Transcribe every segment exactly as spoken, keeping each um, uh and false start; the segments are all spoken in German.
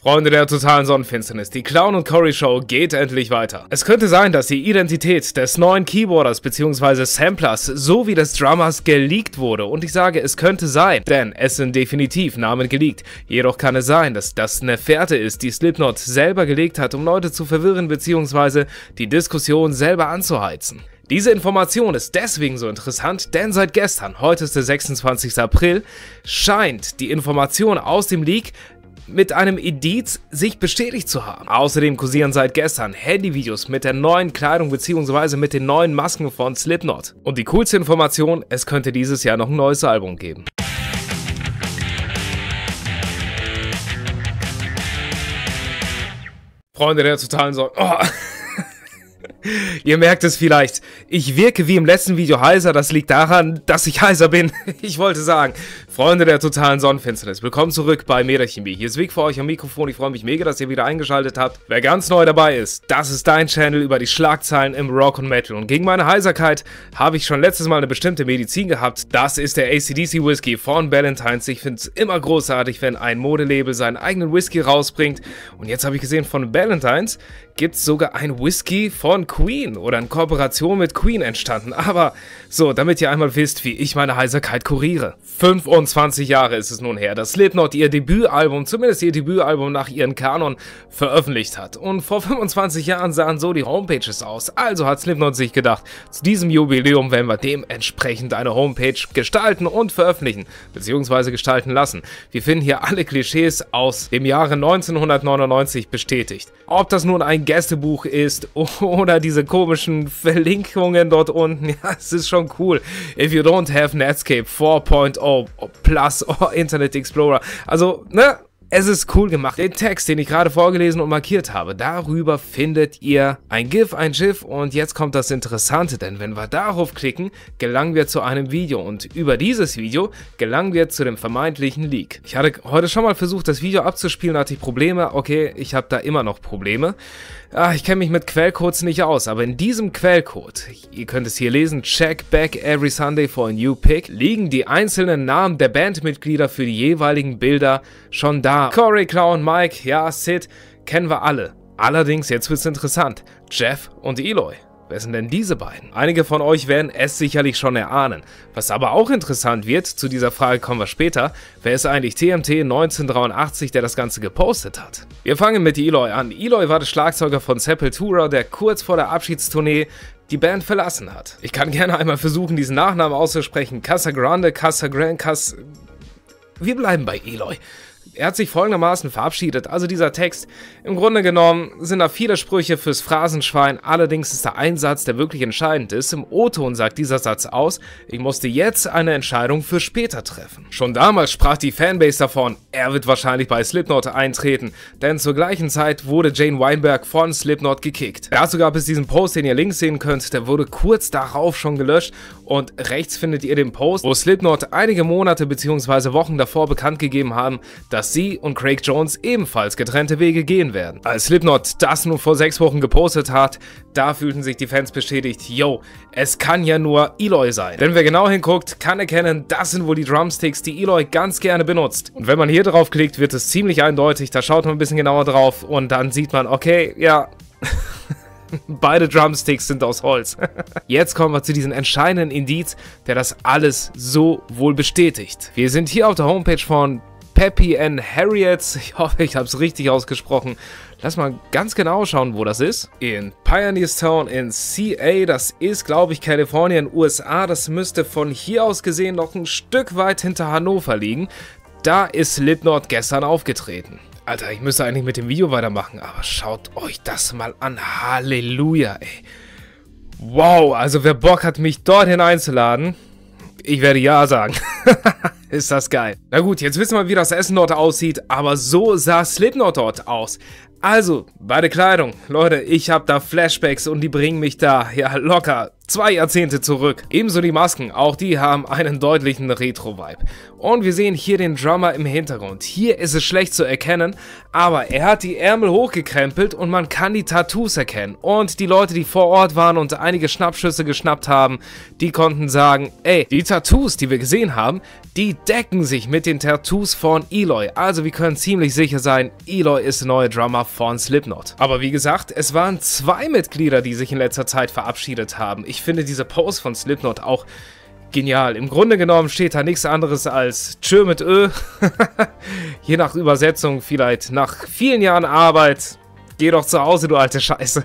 Freunde der totalen Sonnenfinsternis, die Clown und Cory Show geht endlich weiter. Es könnte sein, dass die Identität des neuen Keyboarders bzw. Samplers sowie des Drummers geleakt wurde. Und ich sage, es könnte sein, denn es sind definitiv Namen geleakt. Jedoch kann es sein, dass das eine Fährte ist, die Slipknot selber gelegt hat, um Leute zu verwirren bzw. die Diskussion selber anzuheizen. Diese Information ist deswegen so interessant, denn seit gestern, heute ist der sechsundzwanzigste April, scheint die Information aus dem Leak mit einem Indiz sich bestätigt zu haben. Außerdem kursieren seit gestern Handyvideos mit der neuen Kleidung bzw. mit den neuen Masken von Slipknot. Und die coolste Information, es könnte dieses Jahr noch ein neues Album geben. Freunde der totalen Sonne. Oh. Ihr merkt es vielleicht, ich wirke wie im letzten Video heiser, das liegt daran, dass ich heiser bin. Ich wollte sagen, Freunde der totalen Sonnenfinsternis, willkommen zurück bei Metachemie. Hier ist Vic für euch am Mikrofon, ich freue mich mega, dass ihr wieder eingeschaltet habt. Wer ganz neu dabei ist, das ist dein Channel über die Schlagzeilen im Rock und Metal. Und gegen meine Heiserkeit habe ich schon letztes Mal eine bestimmte Medizin gehabt. Das ist der A C D C Whisky von Ballantine's. Ich finde es immer großartig, wenn ein Modelabel seinen eigenen Whisky rausbringt. Und jetzt habe ich gesehen, von Ballantine's gibt es sogar ein Whisky von Queen oder in Kooperation mit Queen entstanden. Aber so, damit ihr einmal wisst, wie ich meine Heiserkeit kuriere. fünfundzwanzig Jahre ist es nun her, dass Slipknot ihr Debütalbum, zumindest ihr Debütalbum nach ihren Kanon, veröffentlicht hat. Und vor fünfundzwanzig Jahren sahen so die Homepages aus. Also hat Slipknot sich gedacht, zu diesem Jubiläum werden wir dementsprechend eine Homepage gestalten und veröffentlichen, beziehungsweise gestalten lassen. Wir finden hier alle Klischees aus dem Jahre neunzehnhundertneunundneunzig bestätigt. Ob das nun ein Gästebuch ist oder diese komischen Verlinkungen dort unten, ja, es ist schon cool. If you don't have Netscape vier Punkt null Plus or Internet Explorer, also, ne? Es ist cool gemacht. Den Text, den ich gerade vorgelesen und markiert habe, darüber findet ihr ein GIF, ein GIF und jetzt kommt das Interessante, denn wenn wir darauf klicken, gelangen wir zu einem Video und über dieses Video gelangen wir zu dem vermeintlichen Leak. Ich hatte heute schon mal versucht, das Video abzuspielen, hatte ich Probleme. Okay, ich habe da immer noch Probleme. Ah, ich kenne mich mit Quellcodes nicht aus, aber in diesem Quellcode, ihr könnt es hier lesen, check back every Sunday for a new pick, liegen die einzelnen Namen der Bandmitglieder für die jeweiligen Bilder schon da. Cory, Clown, Mike, ja, Sid, kennen wir alle. Allerdings, jetzt wird's interessant, Jeff und Eloy. Wer sind denn diese beiden? Einige von euch werden es sicherlich schon erahnen. Was aber auch interessant wird, zu dieser Frage kommen wir später, wer ist eigentlich T M T neunzehnhundertdreiundachtzig, der das Ganze gepostet hat? Wir fangen mit Eloy an. Eloy war der Schlagzeuger von Sepultura, der kurz vor der Abschiedstournee die Band verlassen hat. Ich kann gerne einmal versuchen, diesen Nachnamen auszusprechen. Casagrande, Casagrande, Cas... Wir bleiben bei Eloy. Er hat sich folgendermaßen verabschiedet, also dieser Text, im Grunde genommen sind da viele Sprüche fürs Phrasenschwein, allerdings ist da ein Satz, der wirklich entscheidend ist. Im O-Ton sagt dieser Satz aus, ich musste jetzt eine Entscheidung für später treffen. Schon damals sprach die Fanbase davon, er wird wahrscheinlich bei Slipknot eintreten, denn zur gleichen Zeit wurde Jane Weinberg von Slipknot gekickt. Dazu gab es diesen Post, den ihr links sehen könnt, der wurde kurz darauf schon gelöscht und rechts findet ihr den Post, wo Slipknot einige Monate bzw. Wochen davor bekannt gegeben haben, dass sie und Craig Jones ebenfalls getrennte Wege gehen werden. Als Slipknot das nun vor sechs Wochen gepostet hat, da fühlten sich die Fans bestätigt, yo, es kann ja nur Eloy sein. Denn wer genau hinguckt, kann erkennen, das sind wohl die Drumsticks, die Eloy ganz gerne benutzt. Und wenn man hier drauf klickt, wird es ziemlich eindeutig, da schaut man ein bisschen genauer drauf und dann sieht man, okay, ja... Beide Drumsticks sind aus Holz. Jetzt kommen wir zu diesem entscheidenden Indiz, der das alles so wohl bestätigt. Wir sind hier auf der Homepage von Peppy and Harriet's. Ich hoffe, ich habe es richtig ausgesprochen. Lass mal ganz genau schauen, wo das ist. In Pioneerstown in C A. Das ist, glaube ich, Kalifornien, U S A. Das müsste von hier aus gesehen noch ein Stück weit hinter Hannover liegen. Da ist Slipknot gestern aufgetreten. Alter, ich müsste eigentlich mit dem Video weitermachen, aber schaut euch das mal an. Halleluja, ey. Wow, also wer Bock hat, mich dorthin einzuladen, ich werde ja sagen. Ist das geil. Na gut, jetzt wissen wir, wie das Essen dort aussieht, aber so sah Slipknot dort aus. Also, bei der Kleidung, Leute, ich habe da Flashbacks und die bringen mich da, ja, locker zwei Jahrzehnte zurück. Ebenso die Masken, auch die haben einen deutlichen Retro-Vibe. Und wir sehen hier den Drummer im Hintergrund. Hier ist es schlecht zu erkennen, aber er hat die Ärmel hochgekrempelt und man kann die Tattoos erkennen. Und die Leute, die vor Ort waren und einige Schnappschüsse geschnappt haben, die konnten sagen, ey, die Tattoos, die wir gesehen haben, die decken sich mit den Tattoos von Eloy. Also wir können ziemlich sicher sein, Eloy ist der neue Drummer von Slipknot. Aber wie gesagt, es waren zwei Mitglieder, die sich in letzter Zeit verabschiedet haben. Ich finde diese Post von Slipknot auch genial. Im Grunde genommen steht da nichts anderes als Tschö mit Ö. Je nach Übersetzung vielleicht nach vielen Jahren Arbeit. Geh doch zu Hause, du alte Scheiße.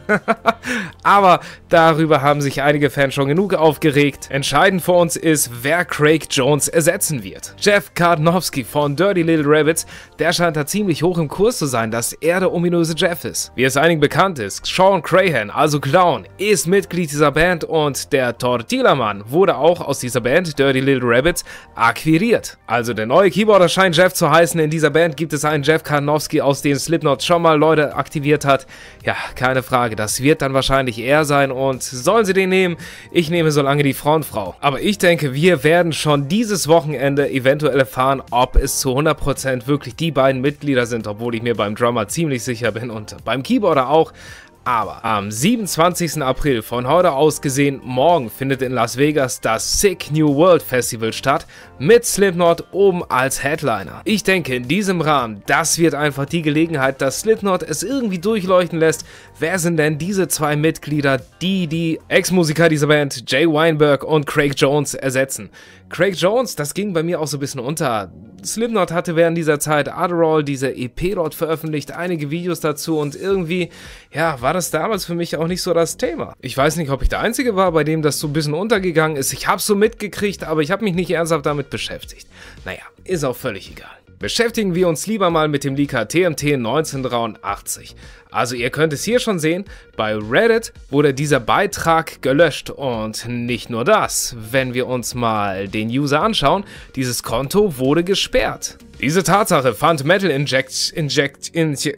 Aber darüber haben sich einige Fans schon genug aufgeregt. Entscheidend für uns ist, wer Craig Jones ersetzen wird. Jeff Karnowski von Dirty Little Rabbits, der scheint da ziemlich hoch im Kurs zu sein, dass er der ominöse Jeff ist. Wie es einigen bekannt ist, Sean Crahan, also Clown, ist Mitglied dieser Band und der Tortilla-Mann wurde auch aus dieser Band, Dirty Little Rabbits, akquiriert. Also der neue Keyboarder scheint Jeff zu heißen. In dieser Band gibt es einen Jeff Karnowski, aus dem Slipknot schon mal Leute aktiviert hat. Ja, keine Frage, das wird dann wahrscheinlich er sein und sollen sie den nehmen? Ich nehme so lange die Frontfrau. Aber ich denke, wir werden schon dieses Wochenende eventuell erfahren, ob es zu hundert Prozent wirklich die beiden Mitglieder sind, obwohl ich mir beim Drummer ziemlich sicher bin und beim Keyboarder auch. Aber am siebenundzwanzigsten April, von heute aus gesehen, morgen findet in Las Vegas das Sick New World Festival statt, mit Slipknot oben als Headliner. Ich denke, in diesem Rahmen, das wird einfach die Gelegenheit, dass Slipknot es irgendwie durchleuchten lässt, wer sind denn diese zwei Mitglieder, die die Ex-Musiker dieser Band, Jay Weinberg und Craig Jones, ersetzen. Craig Jones, das ging bei mir auch so ein bisschen unter. Slipknot hatte während dieser Zeit Adderall, diese E P dort veröffentlicht, einige Videos dazu und irgendwie, ja, war das damals für mich auch nicht so das Thema. Ich weiß nicht, ob ich der Einzige war, bei dem das so ein bisschen untergegangen ist. Ich hab's so mitgekriegt, aber ich habe mich nicht ernsthaft damit beschäftigt. Naja, ist auch völlig egal. Beschäftigen wir uns lieber mal mit dem Leaker T M T neunzehnhundertdreiundachtzig. Also ihr könnt es hier schon sehen, bei Reddit wurde dieser Beitrag gelöscht und nicht nur das, wenn wir uns mal den User anschauen, dieses Konto wurde gesperrt. Diese Tatsache fand Metal Inject, Inject, Inject,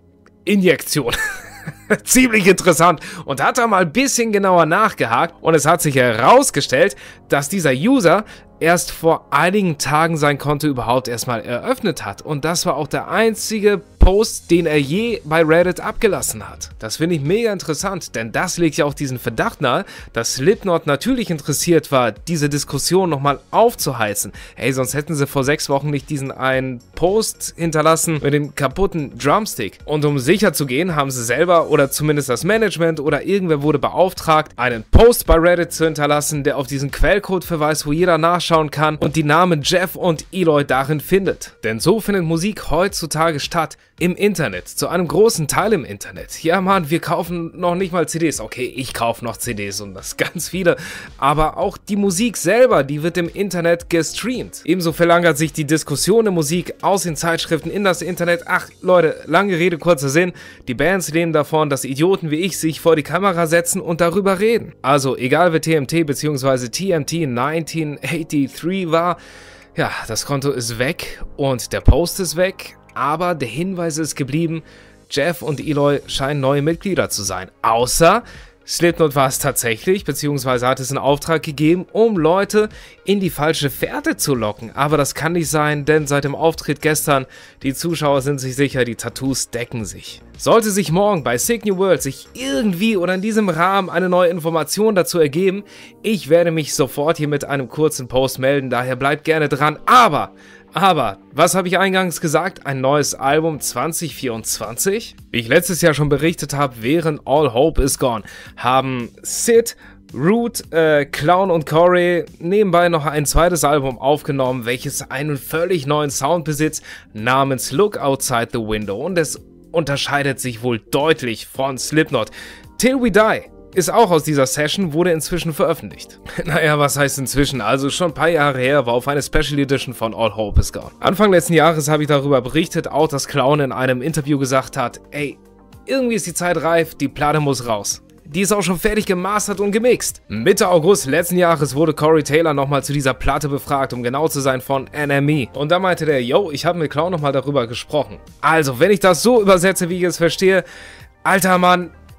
Injektion ziemlich interessant und hat da mal ein bisschen genauer nachgehakt und es hat sich herausgestellt, dass dieser User erst vor einigen Tagen sein Konto überhaupt erstmal eröffnet hat und das war auch der einzige Post, den er je bei Reddit abgelassen hat. Das finde ich mega interessant, denn das legt ja auch diesen Verdacht nahe, dass Slipknot natürlich interessiert war, diese Diskussion nochmal aufzuheizen. Hey, sonst hätten sie vor sechs Wochen nicht diesen einen Post hinterlassen mit dem kaputten Drumstick. Und um sicher zu gehen, haben sie selber oder zumindest das Management oder irgendwer wurde beauftragt, einen Post bei Reddit zu hinterlassen, der auf diesen Quellcode verweist, wo jeder nachschauen kann und die Namen Jeff und Eloy darin findet. Denn so findet Musik heutzutage statt. Im Internet, zu einem großen Teil im Internet. Ja Mann, wir kaufen noch nicht mal C Ds. Okay, ich kaufe noch C Ds und das ganz viele. Aber auch die Musik selber, die wird im Internet gestreamt. Ebenso verlagert sich die Diskussion der Musik aus den Zeitschriften in das Internet. Ach Leute, lange Rede, kurzer Sinn. Die Bands leben davon, dass Idioten wie ich sich vor die Kamera setzen und darüber reden. Also egal wer T M T bzw. T M T neunzehnhundertdreiundachtzig war, ja, das Konto ist weg und der Post ist weg. Aber der Hinweis ist geblieben, Jeff und Eloy scheinen neue Mitglieder zu sein. Außer Slipknot war es tatsächlich, beziehungsweise hat es einen Auftrag gegeben, um Leute in die falsche Fährte zu locken. Aber das kann nicht sein, denn seit dem Auftritt gestern, die Zuschauer sind sich sicher, die Tattoos decken sich. Sollte sich morgen bei Sick New World sich irgendwie oder in diesem Rahmen eine neue Information dazu ergeben, ich werde mich sofort hier mit einem kurzen Post melden, daher bleibt gerne dran. Aber... Aber, was habe ich eingangs gesagt? Ein neues Album zwanzig vierundzwanzig? Wie ich letztes Jahr schon berichtet habe, während All Hope Is Gone, haben Sid, Root, äh, Clown und Corey nebenbei noch ein zweites Album aufgenommen, welches einen völlig neuen Sound besitzt, namens Look Outside the Window. Und es unterscheidet sich wohl deutlich von Slipknot. Till We Die ist auch aus dieser Session, wurde inzwischen veröffentlicht. Naja, was heißt inzwischen? Also schon ein paar Jahre her, war auf eine Special Edition von All Hope Is Gone. Anfang letzten Jahres habe ich darüber berichtet, auch dass Clown in einem Interview gesagt hat, ey, irgendwie ist die Zeit reif, die Platte muss raus. Die ist auch schon fertig gemastert und gemixt. Mitte August letzten Jahres wurde Corey Taylor nochmal zu dieser Platte befragt, um genau zu sein, von N M E. Und da meinte der, yo, ich habe mit Clown nochmal darüber gesprochen. Also, wenn ich das so übersetze, wie ich es verstehe, alter Mann,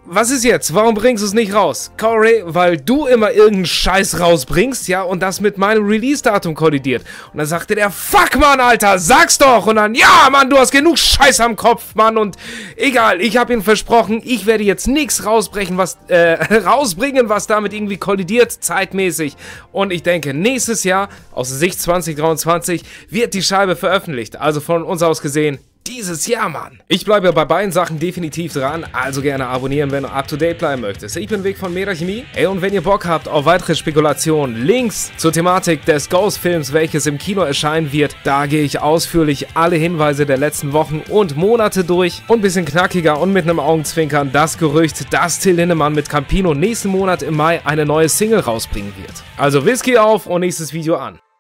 was ist jetzt? Warum bringst du es nicht raus? Corey, weil du immer irgendeinen Scheiß rausbringst, ja, und das mit meinem Release-Datum kollidiert. Und dann sagte der, fuck, Mann, Alter, sag's doch. Und dann, ja, Mann, du hast genug Scheiß am Kopf, Mann. Und egal, ich habe ihm versprochen, ich werde jetzt nichts rausbrechen, was, äh, rausbringen, was damit irgendwie kollidiert, zeitmäßig. Und ich denke, nächstes Jahr, aus der Sicht zwanzig dreiundzwanzig, wird die Scheibe veröffentlicht. Also von uns aus gesehen, dieses Jahr, Mann. Ich bleibe ja bei beiden Sachen definitiv dran, also gerne abonnieren, wenn du up-to-date bleiben möchtest. Ich bin Vic von Metachemie. Ey, und wenn ihr Bock habt auf weitere Spekulationen, Links zur Thematik des Ghost-Films, welches im Kino erscheinen wird, da gehe ich ausführlich alle Hinweise der letzten Wochen und Monate durch. Und ein bisschen knackiger und mit einem Augenzwinkern das Gerücht, dass Till Lindemann mit Campino nächsten Monat im Mai eine neue Single rausbringen wird. Also Whisky auf und nächstes Video an.